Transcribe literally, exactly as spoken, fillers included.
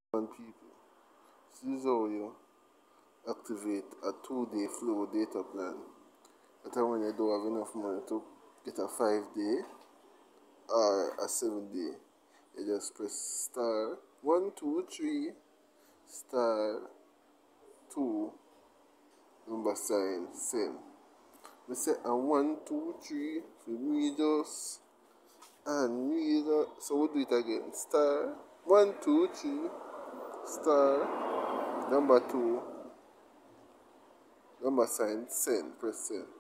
on people. This is how you activate a two-day flow data plan. That time when you don't have enough money to get a five-day or a seven-day, you just press star one two three star two number sign send. We say a one two three for me just and me just, so we'll do it again. Star one two three star number two number sign send, press send.